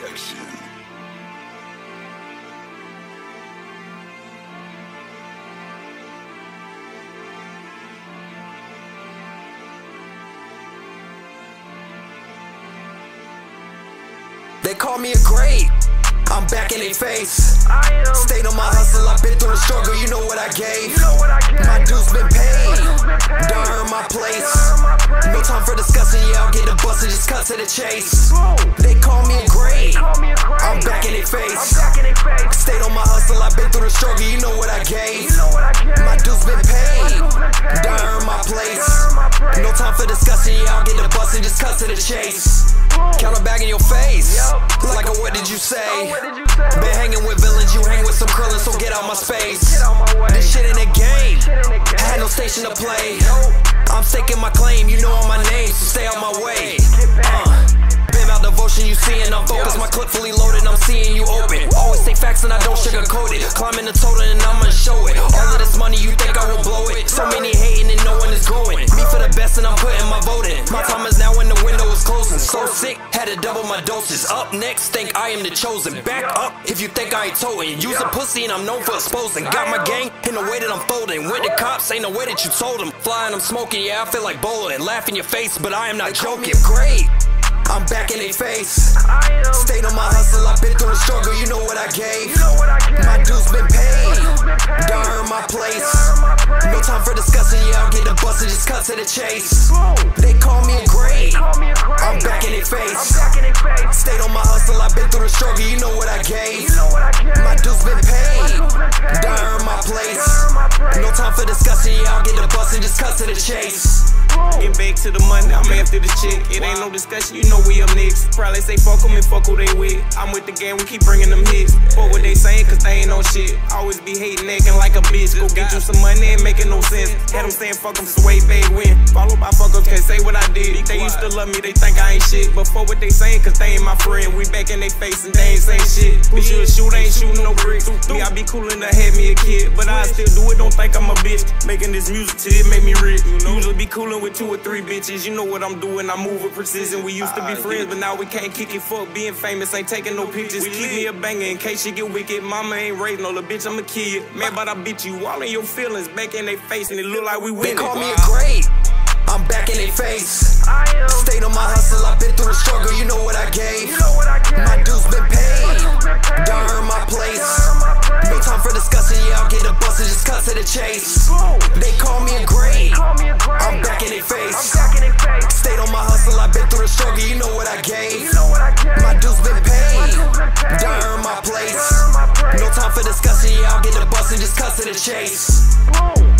Production. They call me a great, I'm back in their face. Stayed on my hustle, I've been through the struggle, you know what I gave. My dues been paid, done earned my place. No time for discussing, yeah, I'll get the bus and just cut to the chase. They call me a great, I'm back in their face. Stayed on my hustle, I've been through the struggle, you know what I gave. My dues been paid, done earned my place. No time for discussing, yeah, I'll get the bus and just cut to the chase. Count a bag in your face, like a what did you say? Been hanging with villains, you hang with some krillin', so get out my space. This shit ain't a game, I had no station to play. I'm staking my claim, you know all my name, so stay out my way. Been out devotion, you seeing I'm focused, my clip fully loaded, I'm seeing you open. Always say facts and I don't sugarcoat it. Climbing the totem and I'ma show it. All of this money, you think I will blow it? So many hating and no one is growing. Me for the best and I'm putting my vote in. My time is now when the window is closing. So sick, had to double my doses. Up next, think I am the chosen. Back up if you think I ain't toting. Use a pussy and I'm known for exposing. Got my gang in the way that I'm folding. With the cops, ain't no way that you told them. Flying, I'm smoking, yeah, I feel like bowling. Laugh in your face, but I am not joking. Great, I'm back in their face. Stayed on my hustle, I've been through the struggle, you know what I gave. My dues been paid, done earned my place. No time for discussing, yeah, I'll get the bus and just cut to the chase. They call me a great, I'm back in their face. Stayed on my hustle, I've been through the struggle, you know what I gave. My dues been paid, done earned my place. No time for discussing, yeah, I'll get the bus and just cut to the chase. Get back to the money, I'm after the chick. It ain't no discussion, you know we up next. Probably say fuck them and fuck who they with. I'm with the game, we keep bringing them hits. Fuck what they saying, cause they ain't no shit. Always be hating, acting like a bitch. Go get you some money, ain't making no sense. Had them saying fuck them, so way back when. Followed by fuck ups, can't say what I did. They used to love me, they think I ain't shit. But fuck what they saying, cause they ain't my friend. We back in they face and they ain't saying shit. Who should shoot, ain't shooting no bricks. Me, I be coolin' to have me a kid. But I still do it, don't think I'm a bitch. Making this music till it make me rich. Usually be coolin' with 2 or 3 bitches. You know what I'm doing, I move with precision. We used to be friends, but now we can't kick it. Fuck being famous, ain't taking no pictures. Keep me a banger in case she get wicked. Mama ain't raised no little bitch, I'm a kid. Man, but I beat you all in your feelings. Back in they face and it look like we winning. They call me a great, I'm back in their face. Stayed on my hustle, I've been through the struggle, you know what I gave. My dues been paid, done earned my place. No time for discussing, yeah, I'll get the bus and just cut to the chase. They call me a great, I'm back in their face. Stayed on my hustle, I've been through the struggle, you know what I gave. My dues been paid, done earned my place. No time for discussing, yeah, I'll get the bus and just cut to the chase.